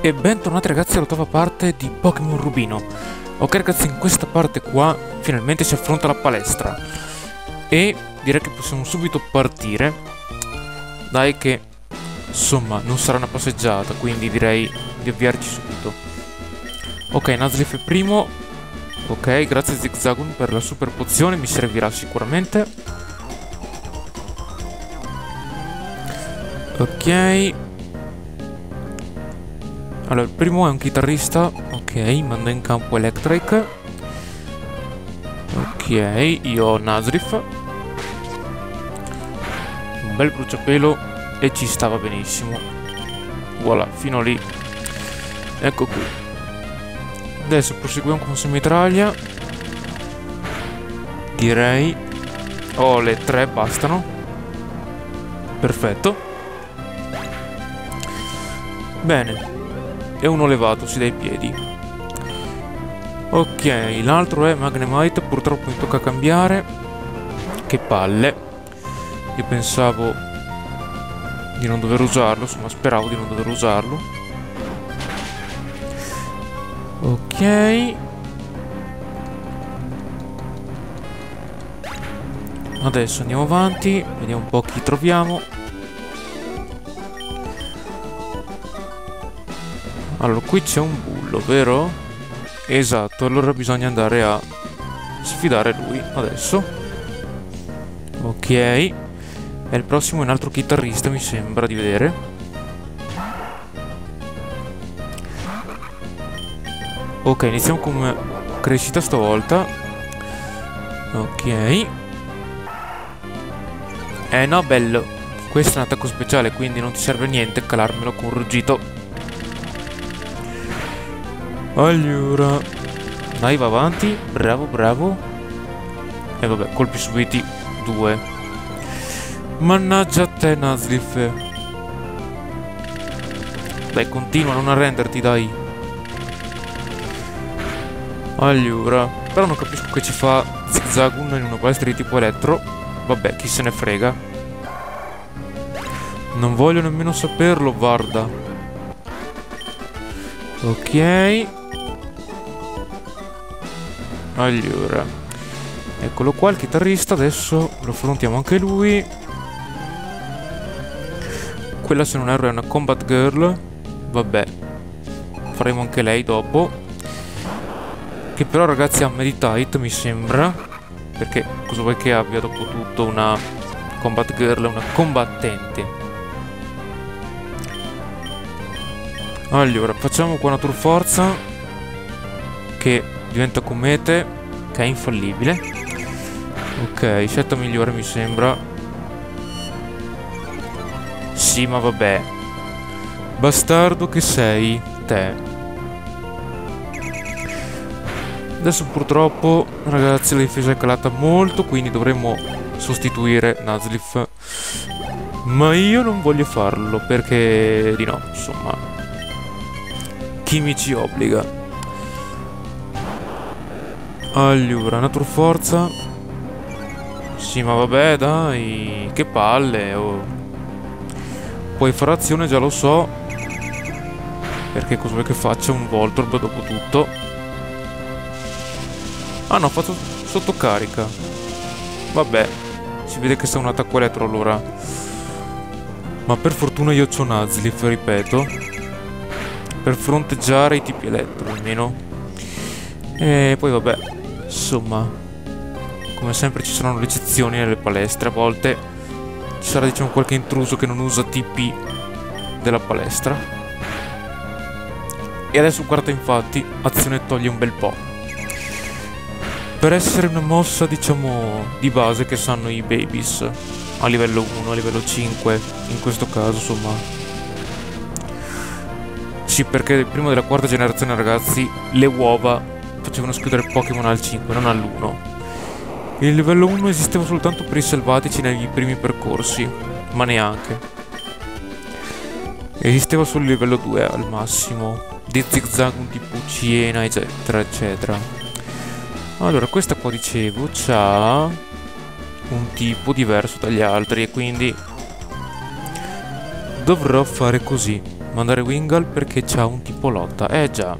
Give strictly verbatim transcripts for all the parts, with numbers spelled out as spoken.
E bentornati ragazzi alla nuova parte di Pokémon Rubino. Ok ragazzi, in questa parte qua finalmente si affronta la palestra e direi che possiamo subito partire. Dai che insomma non sarà una passeggiata, quindi direi di avviarci subito. Ok, Nuzleaf è primo. Ok, grazie Zigzagoon per la super pozione, mi servirà sicuramente. Ok. Allora, il primo è un chitarrista. Ok, manda in campo Electric. Ok, io ho Nuzleaf. Un bel bruciapelo e ci stava benissimo. Voilà, fino lì. Ecco qui. Adesso proseguiamo con semitraglia. Direi. Oh, le tre bastano. Perfetto. Bene. E uno levatosi dai piedi. Ok, l'altro è Magnemite. Purtroppo mi tocca cambiare. Che palle. Io pensavo di non dover usarlo, insomma speravo di non dover usarlo. Ok. Adesso andiamo avanti. Vediamo un po' chi troviamo. Allora, qui c'è un bullo, vero? Esatto, allora bisogna andare a sfidare lui adesso. Ok. E il prossimo è un altro chitarrista, mi sembra di vedere. Ok, iniziamo con crescita stavolta. Ok. Eh no, bello. Questo è un attacco speciale, quindi non ti serve niente calarmelo con un ruggito. Allora, dai, va avanti. Bravo, bravo. E vabbè, colpi subiti due. Mannaggia a te, Nuzleaf. Dai, continua a non arrenderti, dai. Allora, però non capisco che ci fa Zigzagoon in una palestra di tipo elettro. Vabbè, chi se ne frega. Non voglio nemmeno saperlo, guarda. Ok. Allora, eccolo qua il chitarrista. Adesso lo affrontiamo anche lui. Quella, se non erro, è una Combat Girl. Vabbè, faremo anche lei dopo. Che però ragazzi ha Meditite, mi sembra. Perché cosa vuoi che abbia dopo tutto una Combat Girl, una combattente. Allora, facciamo qua una Tour Forza che diventa comete, che è infallibile. Ok, scelta migliore mi sembra. Sì, ma vabbè. Bastardo che sei, te. Adesso purtroppo, ragazzi, la difesa è calata molto, quindi dovremmo sostituire Nuzleaf. Ma io non voglio farlo, perché di no, insomma. Chi mi ci obbliga? Allora, Nature Forza. Sì, ma vabbè, dai. Che palle, oh. Puoi fare azione, già lo so. Perché cosa vuoi che faccia un Voltorb dopo tutto? Ah no, faccio sottocarica. Vabbè, si vede che sta un attacco elettro allora. Ma per fortuna io c'ho Nuzleaf, ripeto. Per fronteggiare i tipi elettro almeno. E poi vabbè, insomma, come sempre ci saranno le eccezioni nelle palestre. A volte ci sarà, diciamo, qualche intruso che non usa tipi della palestra. E adesso guarda, infatti, azione toglie un bel po'. Per essere una mossa, diciamo, di base che sanno i babies a livello uno, a livello cinque in questo caso, insomma. Sì, perché prima della quarta generazione, ragazzi, le uova facevano schiudere Pokémon al cinque, non all'uno. Il livello uno esisteva soltanto per i selvatici nei primi percorsi, ma neanche. Esisteva solo il livello due al massimo, di Zigzagoon tipo Ciena, eccetera, eccetera. Allora, questa qua, dicevo, c'ha un tipo diverso dagli altri e quindi dovrò fare così. mandare Wingal perché c'ha un tipo lotta. Eh già.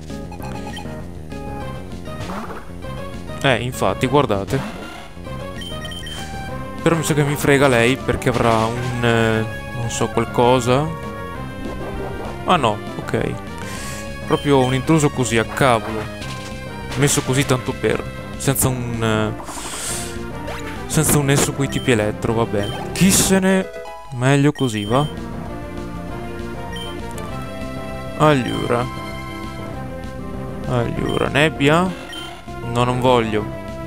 Eh, infatti, guardate. Però mi sa che mi frega lei perché avrà un... Eh, non so, qualcosa. Ah no, ok. Proprio un intruso così, a cavolo. Messo così tanto per. Senza un... Eh, senza un nesso coi tipi elettro, vabbè. Chi se ne... Meglio così, va? Allora. Allora, nebbia? No, non voglio.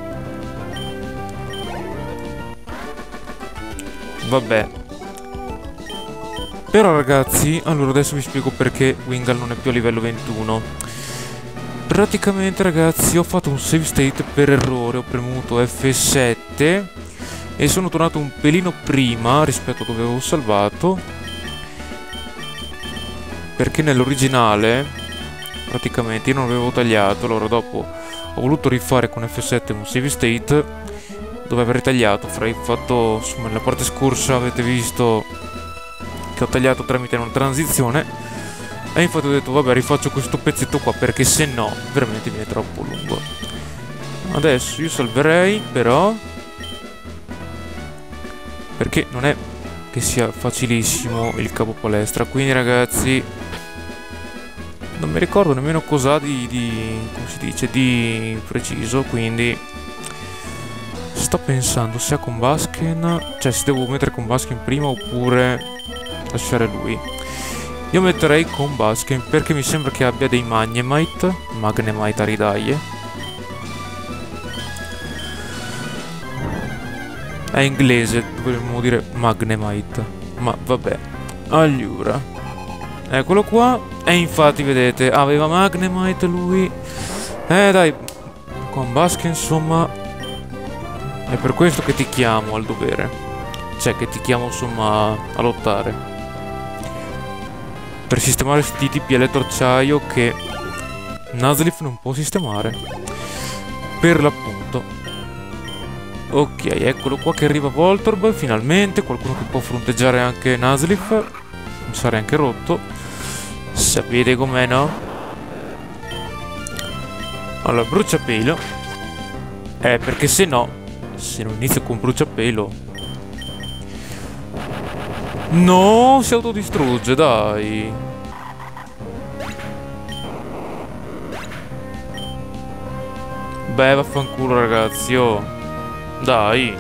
Vabbè. Però ragazzi, allora adesso vi spiego perché Wingal non è più a livello ventuno. Praticamente ragazzi ho fatto un save state per errore, ho premuto F sette e sono tornato un pelino prima rispetto a dove avevo salvato, perché nell'originale praticamente io non avevo tagliato, allora dopo ho voluto rifare con F sette un save state dove avrei tagliato, avrei fatto, insomma nella parte scorsa avete visto che ho tagliato tramite una transizione. E infatti ho detto vabbè rifaccio questo pezzetto qua perché se no veramente viene troppo lungo. Adesso io salverei però, perché non è che sia facilissimo il capo palestra. Quindi ragazzi non mi ricordo nemmeno cosa di, di come si dice, di preciso. Quindi sto pensando sia con Basken, cioè se devo mettere con Basken prima oppure lasciare lui. Io metterei con Basken perché mi sembra che abbia dei Magnemite, Magnemite a ridaglie. È inglese, dovremmo dire Magnemite, ma vabbè. Allora, eccolo qua. E infatti vedete, aveva Magnemite lui. Eh dai, con Basken insomma, è per questo che ti chiamo al dovere. Cioè che ti chiamo insomma a lottare. Per sistemare questi tipi elettroacciaio che Nuzleaf non può sistemare. Per l'appunto. Ok, eccolo qua che arriva Voltorb. Finalmente qualcuno che può fronteggiare anche Nuzleaf. Non sarei anche rotto. Sapete com'è, no? Allora, bruciapelo. Eh, perché se no, se non inizio con bruciapelo... No, si autodistrugge, dai. Beh, vaffanculo ragazzi, oh. Dai.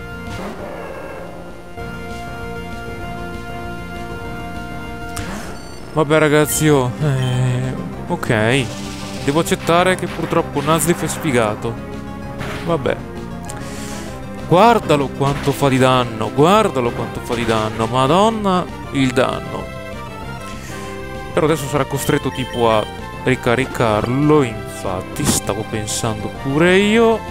Vabbè ragazzi, oh. Eh, ok. Devo accettare che purtroppo Nuzleaf è sfigato. Vabbè. Guardalo quanto fa di danno, guardalo quanto fa di danno, madonna il danno. Però adesso sarà costretto tipo a ricaricarlo, infatti stavo pensando pure io.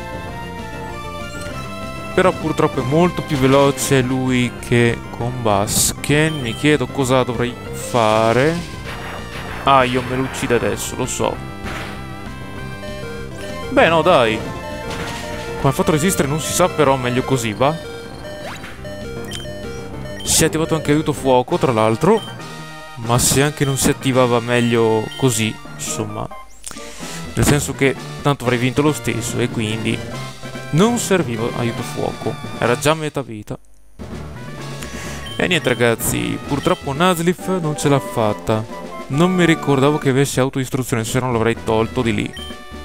Però purtroppo è molto più veloce lui che con Basken, mi chiedo cosa dovrei fare. Ah, io me lo uccido adesso, lo so. Beh no dai. Come ha fatto resistere non si sa, però meglio così, va? Si è attivato anche aiuto fuoco, tra l'altro. Ma se anche non si attivava meglio così, insomma. Nel senso che tanto avrei vinto lo stesso e quindi non serviva aiuto fuoco. Era già metà vita. E niente ragazzi, purtroppo Nuzleaf non ce l'ha fatta. Non mi ricordavo che avesse autoistruzione, se no l'avrei tolto di lì.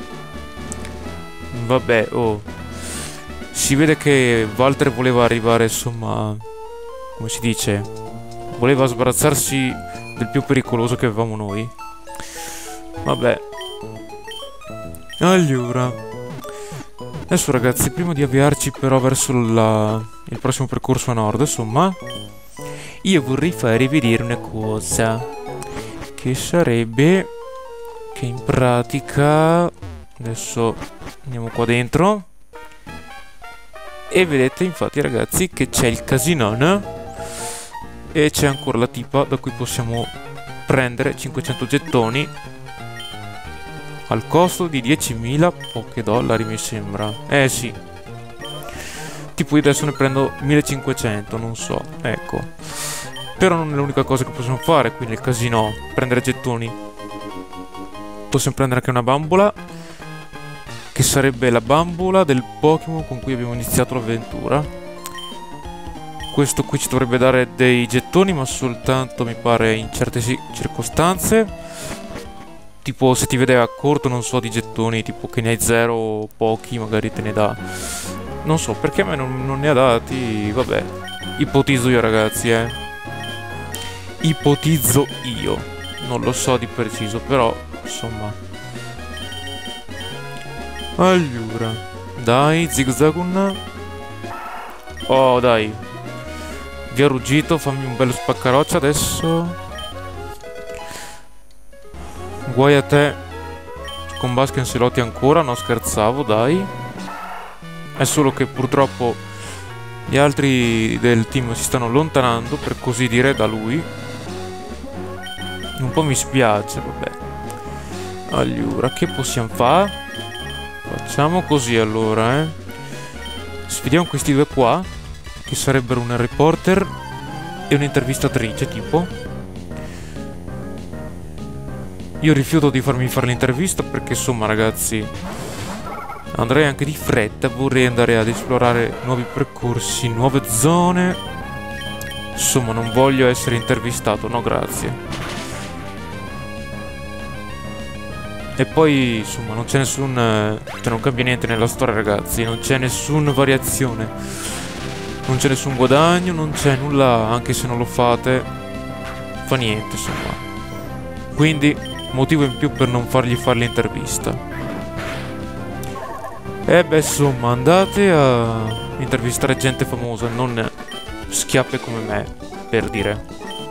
Vabbè, oh. Si vede che Walter voleva arrivare, insomma, come si dice, voleva sbarazzarsi del più pericoloso che avevamo noi. Vabbè. Allora, adesso ragazzi, prima di avviarci però verso la... il prossimo percorso a nord, insomma, io vorrei farvi vedere una cosa, che sarebbe che in pratica... Adesso andiamo qua dentro. E vedete infatti ragazzi che c'è il casino e c'è ancora la tipa da cui possiamo prendere cinquecento gettoni al costo di diecimila poche dollari mi sembra. Eh sì. Tipo io adesso ne prendo millecinquecento, non so. Ecco. Però non è l'unica cosa che possiamo fare qui nel casino, prendere gettoni. Possiamo prendere anche una bambola, che sarebbe la bambola del Pokémon con cui abbiamo iniziato l'avventura. Questo qui ci dovrebbe dare dei gettoni, ma soltanto mi pare in certe circostanze. Tipo se ti vede a corto, non so, di gettoni, tipo che ne hai zero o pochi, magari te ne dà. Non so, perché a me non, non ne ha dati, vabbè. Ipotizzo io, ragazzi, eh. Ipotizzo io. Non lo so di preciso, però, insomma. Allora, dai, Zigzagoon. Oh, dai. Via ruggito, fammi un bello spaccaroccia adesso. Guai a te. Con Baskin si lotti ancora, no scherzavo, dai. È solo che purtroppo gli altri del team si stanno allontanando, per così dire, da lui. Un po' mi spiace, vabbè. Allora, che possiamo fare? Facciamo così allora, eh. Sfidiamo questi due qua, che sarebbero un reporter e un'intervistatrice, tipo. Io rifiuto di farmi fare l'intervista perché, insomma, ragazzi, andrei anche di fretta, vorrei andare ad esplorare nuovi percorsi, nuove zone. Insomma, non voglio essere intervistato, no grazie. E poi, insomma, non c'è nessun... cioè, non cambia niente nella storia, ragazzi. Non c'è nessuna variazione. Non c'è nessun guadagno, non c'è nulla, anche se non lo fate. Fa niente, insomma. Quindi, motivo in più per non fargli fare l'intervista. E beh, insomma, andate a intervistare gente famosa, non schiappe come me, per dire.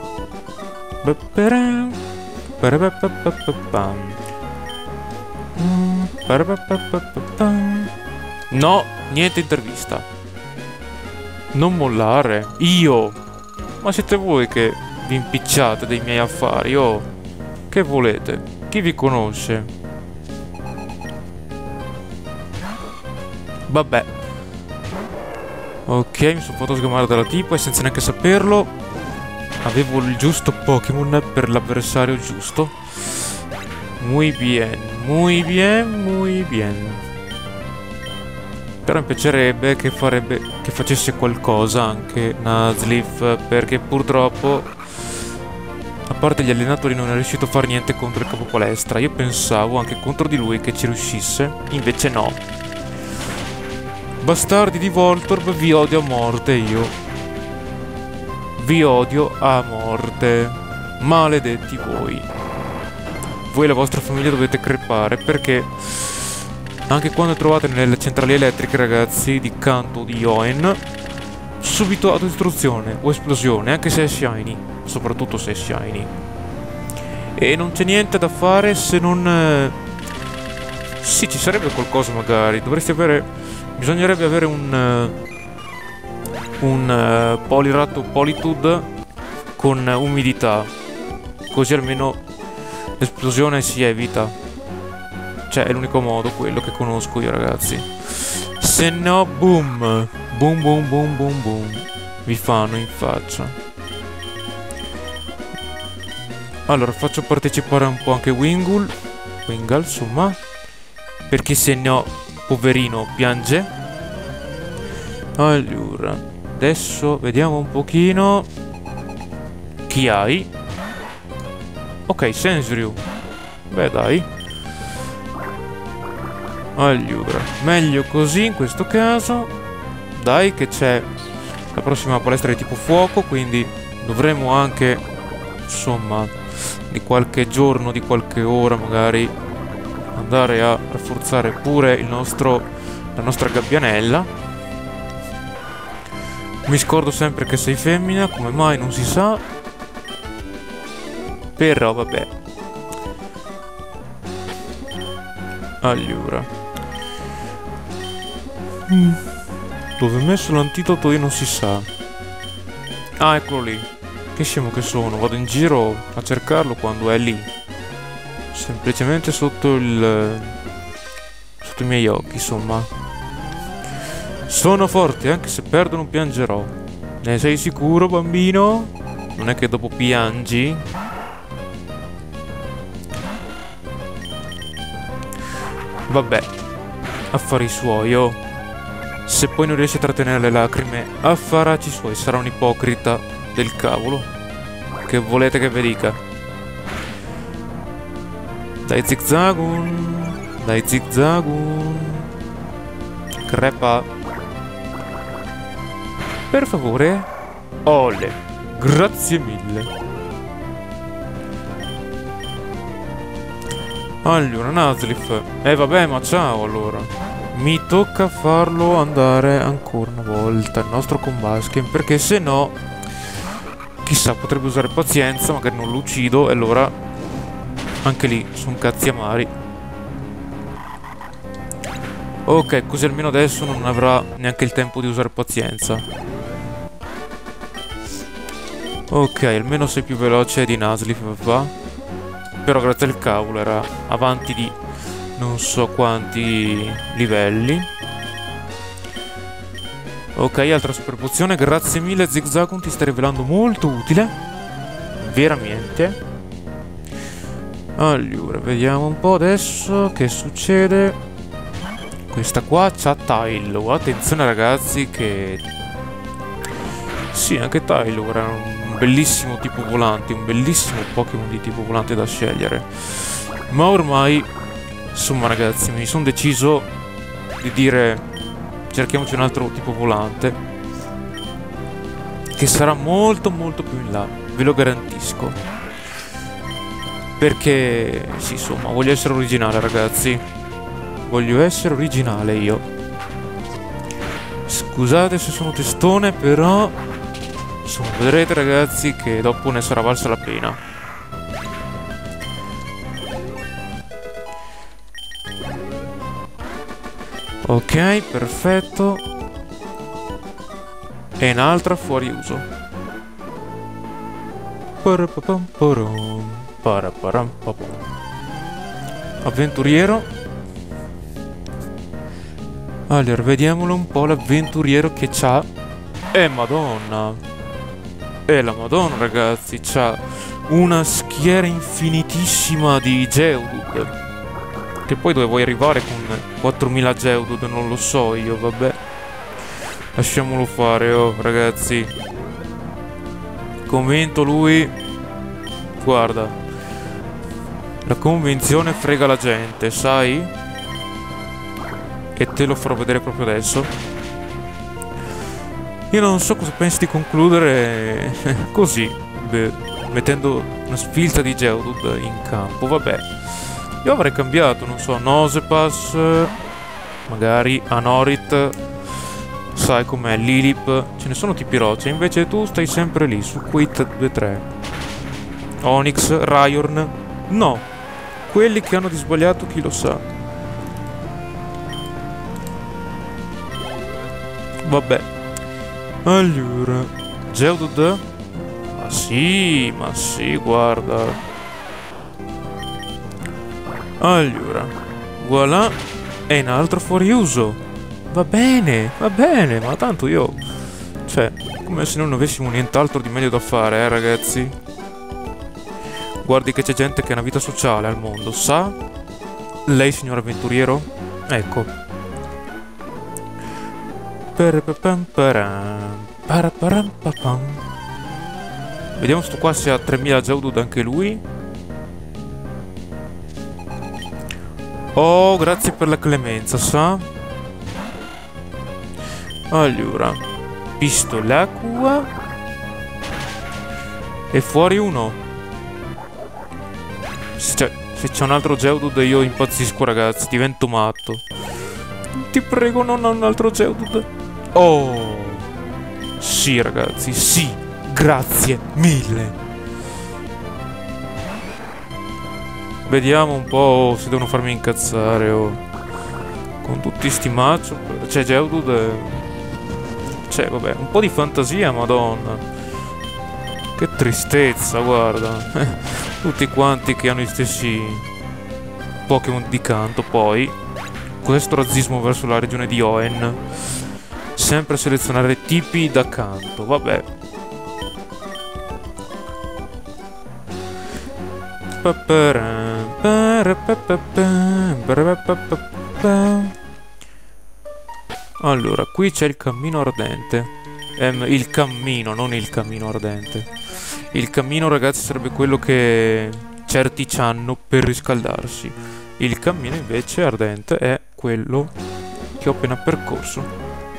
No, niente intervista. Non mollare. Io? Ma siete voi che vi impicciate dei miei affari, oh? Che volete? Chi vi conosce? Vabbè. Ok, mi sono fatto sgamare dalla tipa e senza neanche saperlo avevo il giusto Pokémon per l'avversario giusto. Muy bien, muy bien, muy bien. Però mi piacerebbe che farebbe che facesse qualcosa anche Nuzleaf, perché purtroppo, a parte gli allenatori, non è riuscito a fare niente contro il capo palestra. Io pensavo anche contro di lui che ci riuscisse, invece no. Bastardi di Voltorb, vi odio a morte io. Vi odio a morte. Maledetti voi. Voi e la vostra famiglia dovete crepare, perché anche quando trovate nelle centrali elettriche, ragazzi, di Kanto di Yoen, subito autodistruzione o esplosione, anche se è shiny, soprattutto se è shiny. E non c'è niente da fare se non... Eh... Sì, ci sarebbe qualcosa magari. Dovreste avere... Bisognerebbe avere un... Uh, un uh, Poliwrath o Politude con umidità. Così almeno l'esplosione si evita. Cioè, è l'unico modo, quello che conosco io, ragazzi. Se no, boom. Boom, boom, boom, boom, boom. Vi fanno in faccia. Allora, faccio partecipare un po' anche Wingull. Wingull, insomma. Perché se no, poverino, piange. Allora, adesso vediamo un pochino. Chi hai? Ok, Sensryu. Beh, dai. Allora, meglio così in questo caso. Dai che c'è la prossima palestra di tipo fuoco, quindi dovremo anche, insomma, di qualche giorno, di qualche ora magari, andare a rafforzare pure il nostro, la nostra gabbianella. Mi scordo sempre che sei femmina, come mai non si sa. Però vabbè. Allora, Mm. dove ho messo l'antidoto io non si sa. Ah, eccolo lì. Che scemo che sono. Vado in giro a cercarlo quando è lì. Semplicemente sotto il... sotto i miei occhi, insomma. Sono forte, anche se perdo non piangerò. Ne sei sicuro, bambino? Non è che dopo piangi. Vabbè, affari suoi, oh. Se poi non riesce a trattenere le lacrime, affaracci suoi, sarà un ipocrita del cavolo. Che volete che vi dica? Dai zigzagun, dai zigzagun. Crepa. Per favore. Ole, grazie mille. Allora, Nuzleaf. Eh vabbè, ma ciao allora. Mi tocca farlo andare ancora una volta il nostro Combusken, perché se no, chissà, potrebbe usare pazienza, magari non lo uccido, e allora anche lì sono cazzi amari. Ok, così almeno adesso non avrà neanche il tempo di usare pazienza. Ok, almeno sei più veloce di Nuzleaf, va. Però grazie al cavolo era avanti di non so quanti livelli. Ok, altra super pozione. Grazie mille Zigzagoon, ti stai rivelando molto utile. Veramente. Allora, vediamo un po' adesso che succede. Questa qua c'ha Tylo. Attenzione ragazzi che... Sì, anche Tylo era un bellissimo tipo volante, un bellissimo Pokémon di tipo volante da scegliere. Ma ormai, insomma ragazzi, mi sono deciso di dire cerchiamoci un altro tipo volante, che sarà molto molto più in là, ve lo garantisco. Perché, sì, insomma, voglio essere originale ragazzi. Voglio essere originale io. Scusate se sono testone, però... Insomma, vedrete ragazzi che dopo ne sarà valsa la pena. Ok, perfetto. E un'altra fuori uso. Avventuriero. Allora, vediamolo un po' l'avventuriero che c'ha. Eh, madonna. Eh, la madonna ragazzi, c'ha una schiera infinitissima di Geodude. Che poi dove vuoi arrivare con quattromila Geodude, non lo so io, vabbè. Lasciamolo fare, oh, ragazzi. Commento lui. Guarda. La convenzione frega la gente, sai? E te lo farò vedere proprio adesso. Io non so cosa pensi di concludere così, beh, mettendo una sfilza di Geodude in campo, vabbè. Io avrei cambiato, non so, Nosepass, magari Anorit, sai com'è, Lilip, ce ne sono tipi roccia, invece tu stai sempre lì, su Quit due tre. Onix, Rhyhorn, no, quelli che hanno disbagliato chi lo sa. Vabbè. Allora, Geodude? Ma sì, ma sì, guarda. Allora, voilà. E un altro fuori uso. Va bene, va bene, ma tanto io... Cioè, come se non avessimo nient'altro di meglio da fare, eh, ragazzi. Guardi che c'è gente che ha una vita sociale al mondo, sa? Lei, signor avventuriero? Ecco. Vediamo sto qua se ha tremila Geodude anche lui. Oh, grazie per la clemenza, sa? Allora, pistolacqua. E fuori uno. Cioè, se c'è un altro Geodude io impazzisco ragazzi, divento matto. Ti prego, non ha un altro Geodude. Oh, sì ragazzi, sì, grazie mille. Vediamo un po' se devono farmi incazzare, oh. Con tutti sti macho. Cioè Geodude. Cioè vabbè, un po' di fantasia, madonna. Che tristezza, guarda. Tutti quanti che hanno gli stessi Pokémon di canto, poi questo razzismo verso la regione di Hoenn. Sempre selezionare tipi da canto, vabbè. Allora, qui c'è il cammino ardente. Ehm, il cammino, non il cammino ardente. Il cammino, ragazzi, sarebbe quello che certi c'hanno per riscaldarsi. Il cammino invece ardente è quello che ho appena percorso.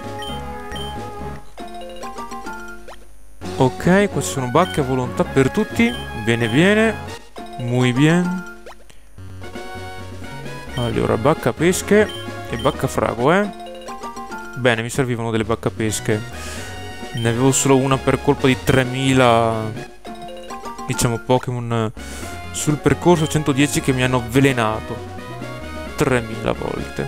Ok, questi sono bacche a volontà per tutti. Bene, bene. Muy bien. Allora, bacca pesche e bacca frago, eh. Bene, mi servivano delle bacca pesche. Ne avevo solo una per colpa di tremila, diciamo, Pokémon sul percorso centodieci che mi hanno avvelenato tremila volte.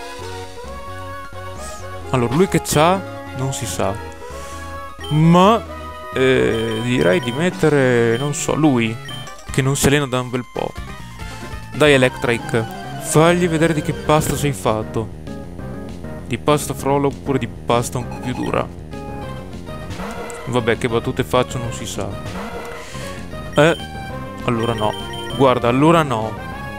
Allora, lui che c'ha non si sa, ma eh, direi di mettere, non so, lui che non si allena da un bel po'. Dai Electric, fagli vedere di che pasta sei fatto. Di pasta frolla oppure di pasta un po' più dura. Vabbè, che battute faccio non si sa. Eh, allora no. Guarda, allora no.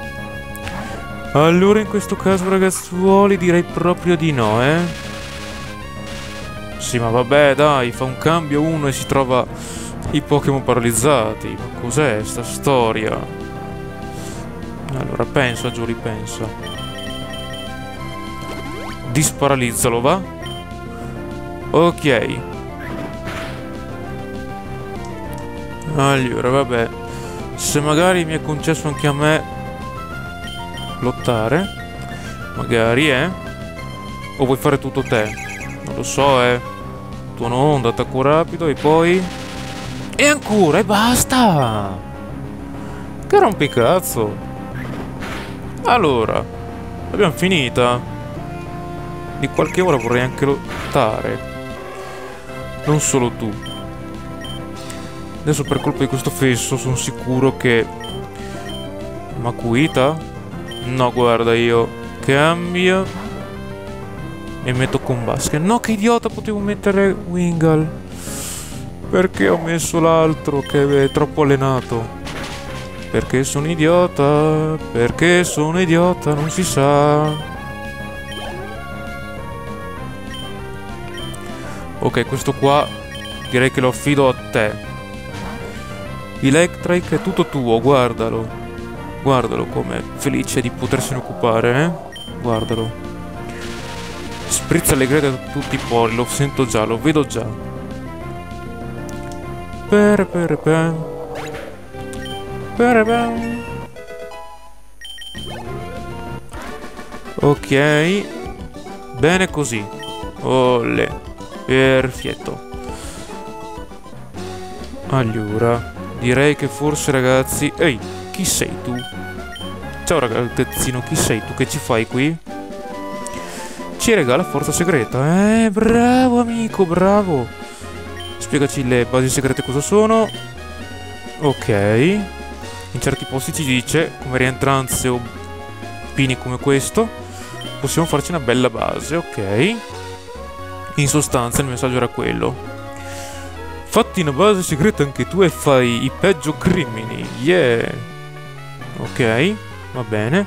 Allora in questo caso, ragazzuoli, direi proprio di no, eh. Sì, ma vabbè, dai, fa un cambio uno e si trova i Pokémon paralizzati. Ma cos'è sta storia? Allora, pensa, Giuri, pensa. Disparalizzalo, va? Ok. Allora, vabbè. Se magari mi è concesso anche a me lottare, magari, eh? O vuoi fare tutto te? Non lo so, eh. Tuono onda, attacco rapido e poi... E ancora, e basta! Che rompicazzo! Allora, l'abbiamo finita. Di qualche ora vorrei anche lottare. Non solo tu. Adesso per colpa di questo fesso sono sicuro che... Makuhita? No, guarda, io cambio e metto con Basket. No, che idiota, potevo mettere Wingull. Perché ho messo l'altro che è troppo allenato? Perché sono idiota? Perché sono idiota? Non si sa. Ok, questo qua direi che lo affido a te. Electric è tutto tuo, guardalo. Guardalo com'è felice di potersene occupare, eh? Guardalo. Sprizza allegria da tutti i pori, lo sento già, lo vedo già. Per per per. Per per. Ok. Bene così. Olè. Perfetto. Allora, direi che forse, ragazzi... Ehi, chi sei tu? Ciao ragazzino, chi sei tu? Che ci fai qui? Ci regala forza segreta. Eh, bravo amico, bravo. Spiegaci le basi segrete cosa sono. Ok. In certi posti ci dice, come rientranze o pini come questo, possiamo farci una bella base, ok. In sostanza il messaggio era quello. Fatti una base segreta anche tu e fai i peggio crimini. Yeah. Ok, va bene.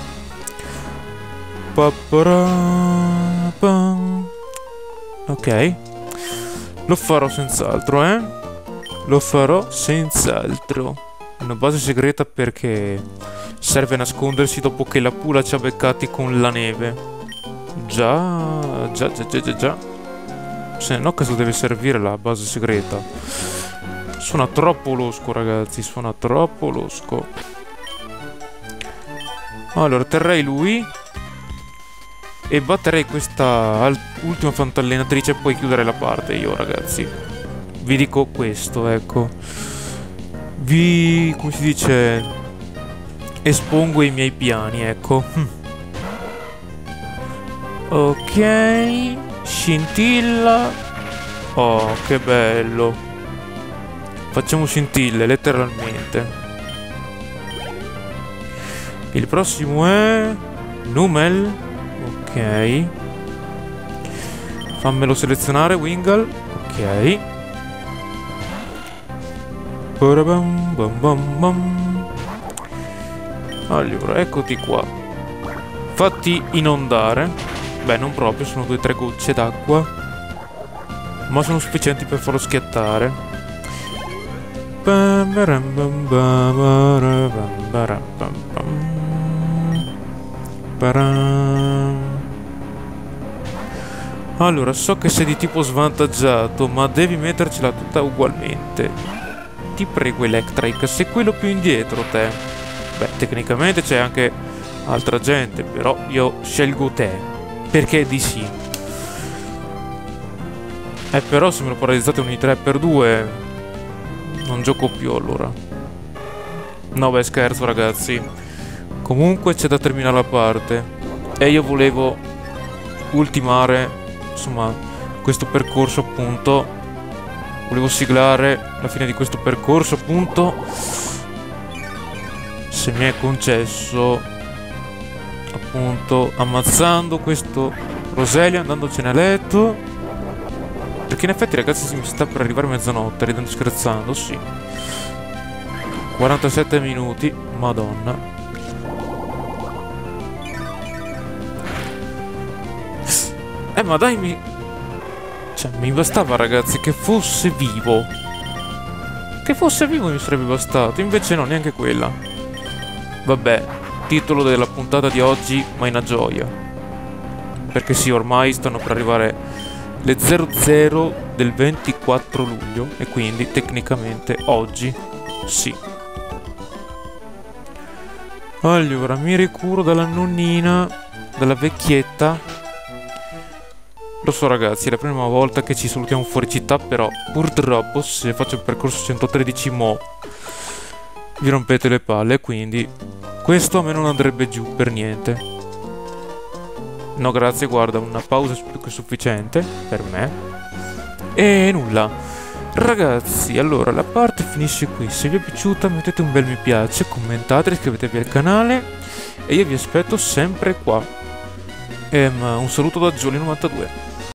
Ok. Lo farò senz'altro, eh. Lo farò senz'altro. Una base segreta perché serve a nascondersi dopo che la pula ci ha beccati con la neve. Già, già, già, già, già, già. Se no cosa deve servire la base segreta? Suona troppo losco, ragazzi, suona troppo losco. Allora, terrei lui e batterei questa ultima fantallenatrice e poi chiudere la parte io, ragazzi. Vi dico questo, ecco. Vi, come si dice, espongo i miei piani, ecco. Ok. Scintilla. Oh, che bello. Facciamo scintille, letteralmente. Il prossimo è Numel. Ok. Fammelo selezionare, Wingull. Ok. Bam bam bam bam. Allora, eccoti qua. Fatti inondare. Beh, non proprio, sono due o tre gocce d'acqua, ma sono sufficienti per farlo schiattare. Allora, so che sei di tipo svantaggiato, ma devi mettercela tutta ugualmente. Ti prego, Electric, sei quello più indietro, te. Beh, tecnicamente c'è anche altra gente, però io scelgo te, perché di sì. Eh, però se me lo paralizzate ogni tre per due non gioco più, allora. No, beh, scherzo, ragazzi. Comunque c'è da terminare la parte, e io volevo ultimare, insomma, questo percorso, appunto. Volevo siglare la fine di questo percorso, appunto, se mi è concesso, appunto, ammazzando questo Roselia, andandocene a letto. Perché in effetti, ragazzi, mi sta per arrivare mezzanotte, ridendo scherzando, sì. quarantasette minuti, madonna. Eh, ma dai, mi... Cioè, mi bastava, ragazzi, che fosse vivo. Che fosse vivo mi sarebbe bastato. Invece no, neanche quella. Vabbè, titolo della puntata di oggi, ma una gioia. Perché sì, ormai stanno per arrivare le zero zero del ventiquattro luglio. E quindi, tecnicamente, oggi, sì. Allora, mi ricuro dalla nonnina, dalla vecchietta. Lo so, ragazzi, è la prima volta che ci salutiamo fuori città, però purtroppo se faccio il percorso centotredici mo vi rompete le palle, quindi questo a me non andrebbe giù per niente. No, grazie, guarda, una pausa è più che sufficiente per me. E nulla. Ragazzi, allora la parte finisce qui. Se vi è piaciuta mettete un bel mi piace, commentate, iscrivetevi al canale e io vi aspetto sempre qua. Ehm, un saluto da Jolly novantadue.